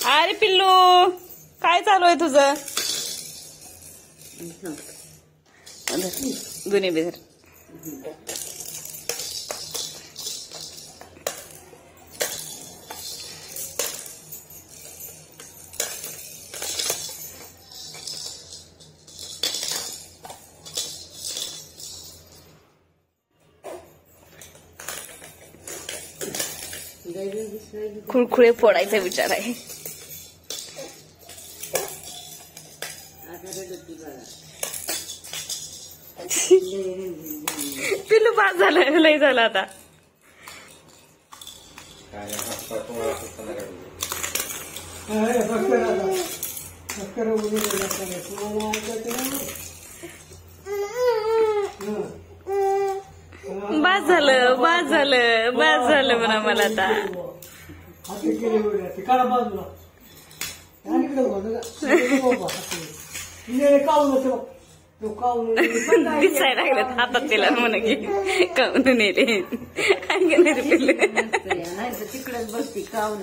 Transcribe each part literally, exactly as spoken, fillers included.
अरे पिल्लू काय चालू आहे तुझं? जुने बेधर खुळखुळे फोडायचा विचार आहे. पिल्लू पास झालं, लय झालं आता. बास झालं, बास झालं, बास झालं म्हणा मला आता. दिसायला लागलं हातात तिला म्हणा की काऊन नेले पिल्लू तिकडच बसती काऊन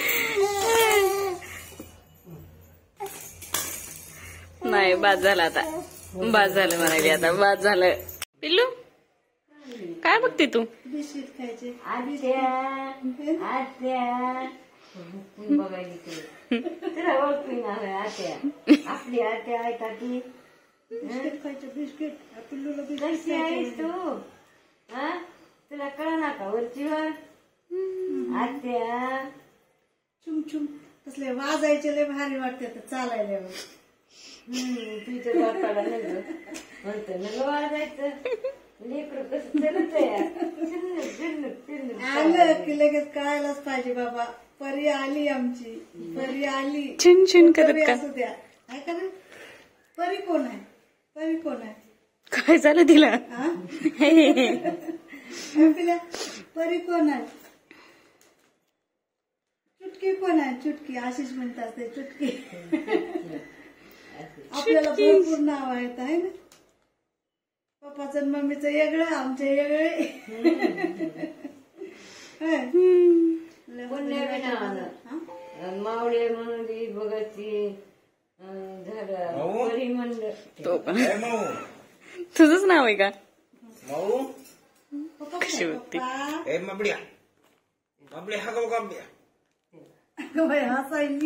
नाही. बास झालं आता, बास झालं म्हणाली आता, बास झालं. पिल्लू काय बघते तू? बिस्किट खायचे आधी द्या आत्या बघायची तिला ओळखी ना आत्या आपली आत्या आहे का ती बिस्किट खायचे बिस्किट पिल्लूला बिस्किट आहेस तू हा तुला कळ ना का वरची वर आत्या चुम चुम तसले वाजायचे लय भारी वाटते तर चालायला हम्म तुझ्या बापाला नाही म्हणतो न वाजायचं लेकरं कसं चलत आलं की लगेच कळायलाच पाहिजे बाबा परी आली आमची परी आली छिन छिन करत का असू द्या काय करा परी कोण आहे परी कोण आहे काय झालं तिला? पिल्या परी कोण आहे चुटकी कोण आहे चुटकी आशिष म्हणत असते चुटकी आपल्याला भरपूर नाव आहेत आहे ना पप्पाचं आणि मम्मीचं वेगळं आमचे वेगळे मावळे म्हणली बघायची तुझंच नाव आहे का? कशी बघते हसायली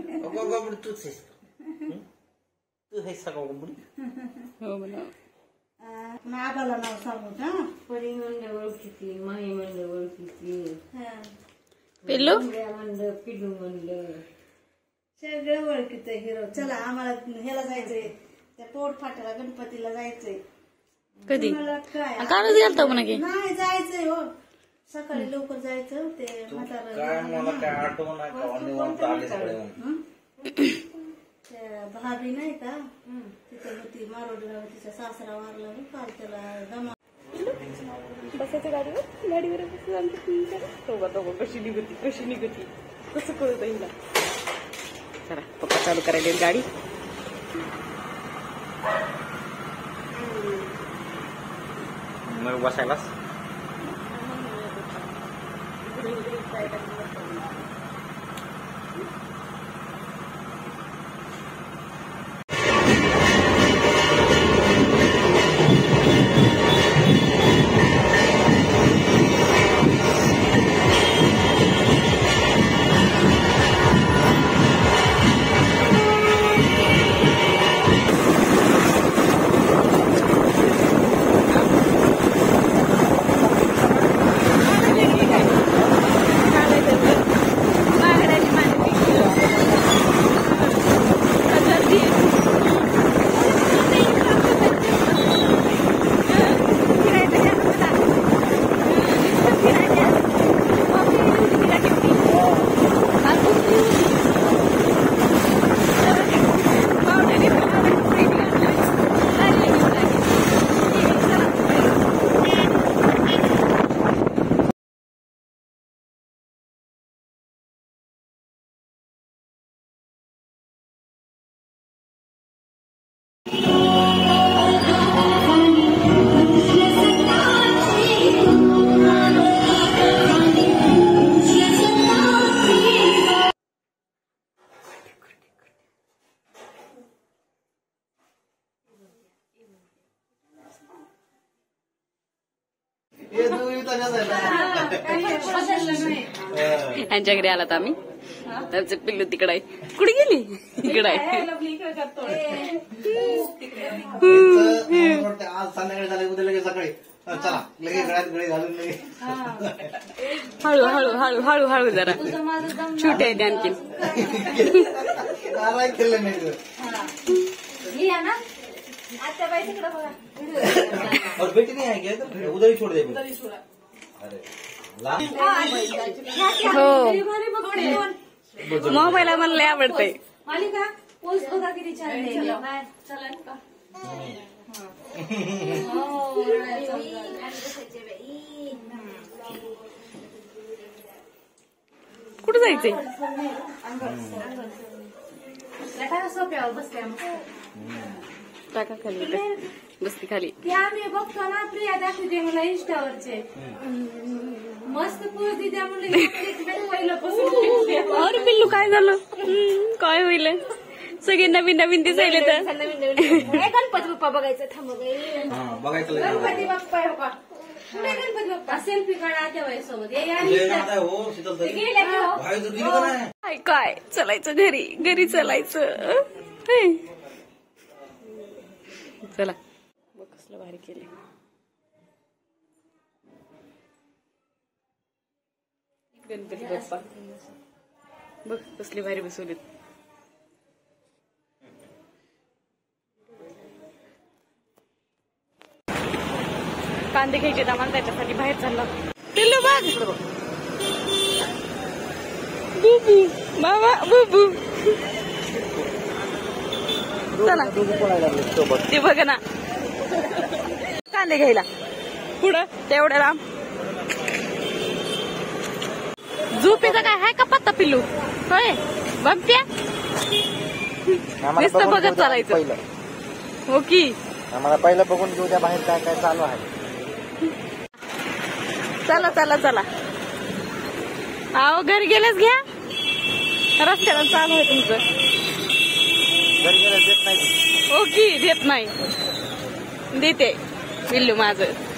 हो म्हणा. आबाला नाव सांगू का परी म्हणलं ओळखीची माही म्हणलं ओळखीची पिल्लू म्हणलं पिल्लू म्हणलं सगळं ओळखीचं हिरो. चला आम्हाला ह्याला जायचंय त्या पोट फाट्याला गणपतीला जायचंय. कधी काय कालच गेलता म्हणा की नाही जायचंय हो सकाळी लवकर जायचं ते भाभी नाही का तिथं होती मारोडला तिचा सासरा वारला काल त्याला जमा बसायचं गाडीवर गाडीवर दोघा दोघं कशी निघती कशी निघती कसं कळत हिला. चला पप्पा चालू करायला गाडी. मग बसायलाच यांच्या घरी आलात आम्ही. त्यांचं पिल्लू तिकडे आहे. कुठे गेली? इकडे आहे. आज संध्याकाळी झाले उद्या लगेच सकाळी चला लगेच गळ्यात गळे घालून लगेच हळू हळू हळू हळू हळू जरा छोटे आहे ते आणखीन. काय केलं नाही और बेटी नहीं आएगी तो उधर ही छोड़ दे. अरे हो मोबाईल आम्हाला लय आवडतंय. मालिका पोस्ट बघा किती छान आहे. कुठं जायचंय? सोप्यावर बसल्या टाका खाली बसती खाली. ते आम्ही बघतो ना प्रिया दाखवते मला इंस्टावरचे मस्त पोस्ट दिली त्यामुळे पहिल्यापासून. अरे पिल्लू काय झालं? हम्म, काय होईल? सगळे नवीन नवीन दिसायले तर. गणपती बाप्पा बघायचं थांब बघायचं गणपती बाप्पा हो का कुठे गणपती बाप्पा सेल्फी काढा त्या वयासोबत काय काय चलायचं घरी घरी चलायचं. हे. चला बघ कसलं भारी केले. गणपती बाप्पा बघ कसली भारी बसवलीत. कांदे घ्यायचे आम्हाला त्याच्यासाठी बाहेर चाललो. पिल्लू बघ बुबू बाबा बुबू चला ते बघ ना कांदे घ्यायला पुढं तेवढ्या लांब. झोपेचा काय हाय का पत्ता पिल्लू? होय बघत्या नुसतं बघत चालायचं. हो की आम्हाला पहिलं बघून घेऊ द्या बाहेर काय काय चालू आहे. चला चला चला अहो घरी गेलेच घ्या. रस्त्याला चालू आहे तुमचं. घरी गेलं देत नाही. हो की देत नाही देते पिल्लू माझं.